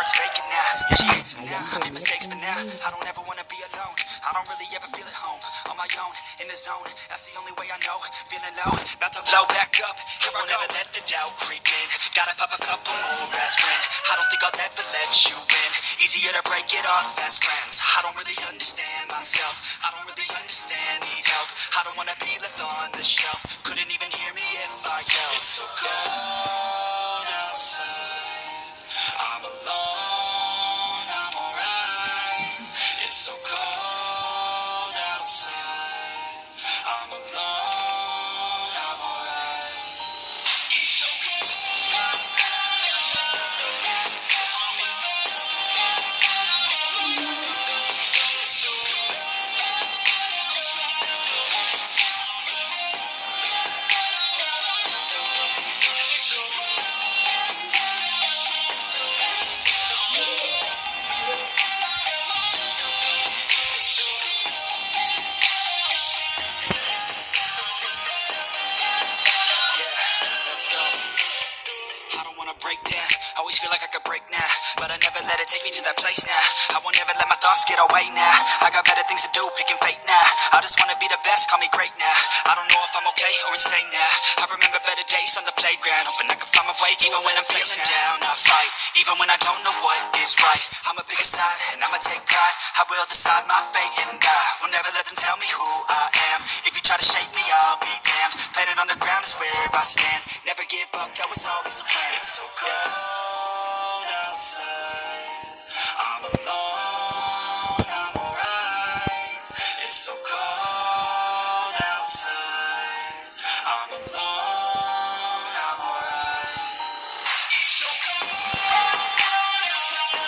heart's vacant now. Yeah, she hates me now, made mistakes, but now I don't ever wanna be alone. I don't really ever feel at home, on my own, in the zone. That's the only way I know. Feeling low, about to blow back up. I won't ever let the doubt creep in. Gotta pop a couple more aspirin. I don't think I'll ever let you in. Easier to break it off best friends. I don't really understand myself. I don't really understand, need help. I don't wanna be left on the shelf. Couldn't even hear me if I yelled. It's so cold outside. I'm alone, I'm alright. It's so cold outside. I'm alone, I'm alright. It's so cold outside. I'm alone. It's so cold let's go. I don't wanna break down, always feel like I could break now, but I never let it take me to that place now. I won't ever let my thoughts get away now. I got better things to do, picking fate now. I just wanna be the best, call me great now. I don't know if I'm okay or insane now. I remember better days on the playground, hoping I could find my way even when I'm feeling down. I fight, even when I don't know what is right. I'ma pick a side and I'ma take pride. I will decide my fate and I will never let them tell me who I am. If you try to shake me, I'll be damned. Planet on the ground is where I stand. Never give up, that was always the plan. It's so cold outside. I'm alone, I'm alright. It's so cold outside. I'm alone, I'm alright. It's so cold outside.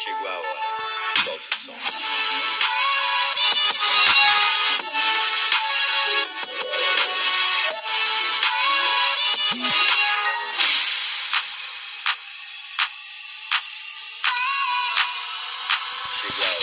Chegou a hora. Solta o som. Chegou a hora.